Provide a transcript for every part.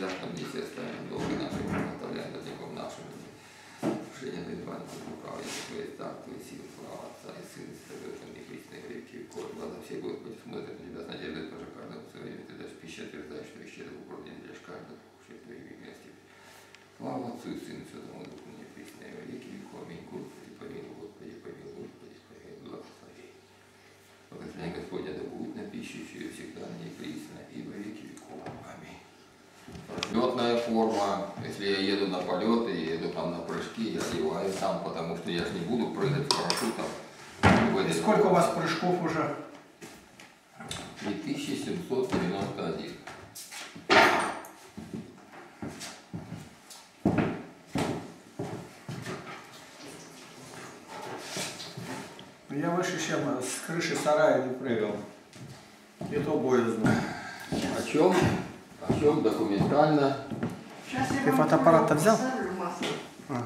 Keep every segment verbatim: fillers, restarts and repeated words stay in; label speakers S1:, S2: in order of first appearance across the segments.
S1: там нельзя ставим долго наши, оставляем далеко нашим. Женя Иван, Лукавый, Твоей так, Твоей силы, слава Отца и Сына, Святого и Христной реки, кровь, глаза все Господи смотрят на тебя с надеждой, тоже каждому своему, ты дашь пищу, утверждаешь, что исчез в управлении для каждого, что Твоими милости. Слава Отцу и Сыну, Святому Духу, не Христной реки, веков, аминь, Господи, помилуй, Господи, помилуй, Господи, помилуй, благослови. Благословение Господня да будет на пищу, и всегда на ней присно, и во веки веков. Аминь. Летная форма, если я еду на полеты, еду там на прыжки, я одеваю там, потому что я же не буду прыгать с парашютом.
S2: И сколько у вас прыжков уже?
S1: три тысячи семьсот девяносто один.
S2: Я выше, чем с крыши сарая не прыгал. И то боязно.
S1: О чем? О чем документально?
S2: Ты фотоаппарат-то взял? А.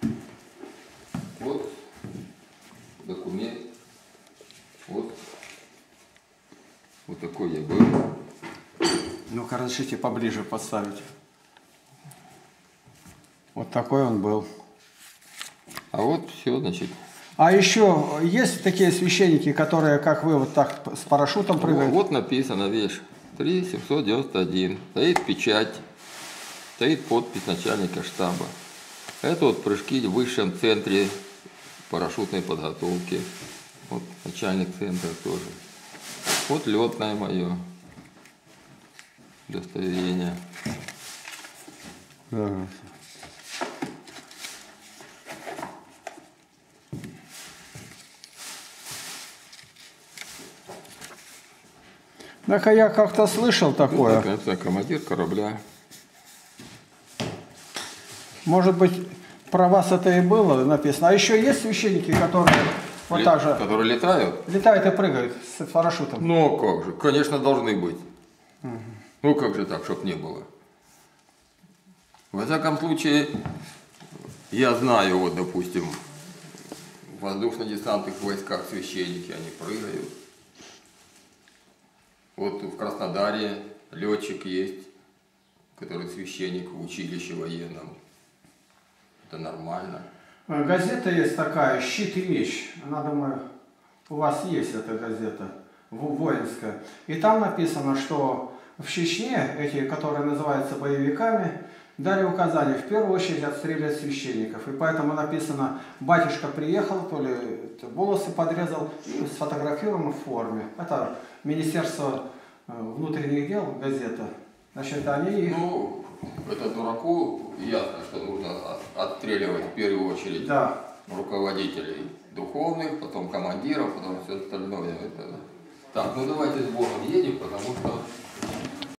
S1: Вот документ. Вот. Вот такой я был.
S2: Ну-ка, разрешите поближе поставить. Вот такой он был.
S1: А вот все, значит.
S2: А еще есть такие священники, которые, как вы, вот так с парашютом прыгают?
S1: Вот написано, видишь, три тысячи семьсот девяносто один. Стоит печать, стоит подпись начальника штаба. Это вот прыжки в высшем центре парашютной подготовки. Вот начальник центра тоже. Вот летное мое удостоверение.
S2: Ага. Так, а я как-то слышал такое.
S1: Ну, это командир корабля.
S2: Может быть, про вас это и было написано. А еще есть священники, которые вот
S1: Лет,
S2: так же
S1: которые летают?
S2: летают и прыгают с парашютом.
S1: Ну, как же, конечно, должны быть.
S2: Угу.
S1: Ну, как же так, чтоб не было? Во всяком случае, я знаю, вот, допустим, в воздушно-десантных войсках священники, они прыгают. Вот в Краснодаре летчик есть, который священник в училище военном. Это нормально.
S2: Газета есть такая «Щит и меч». Она, думаю, у вас есть эта газета, воинская. И там написано, что в Чечне, эти, которые называются боевиками, дали указание в первую очередь отстрелять священников. И поэтому написано, батюшка приехал, то ли волосы подрезал, и сфотографирован в форме. Это Министерство внутренних дел, газета. Значит, они...
S1: Ну, это дураку ясно, что нужно отстреливать в первую очередь, да, руководителей духовных, потом командиров, потом все остальное. Это... Так, ну давайте с Богом едем, потому что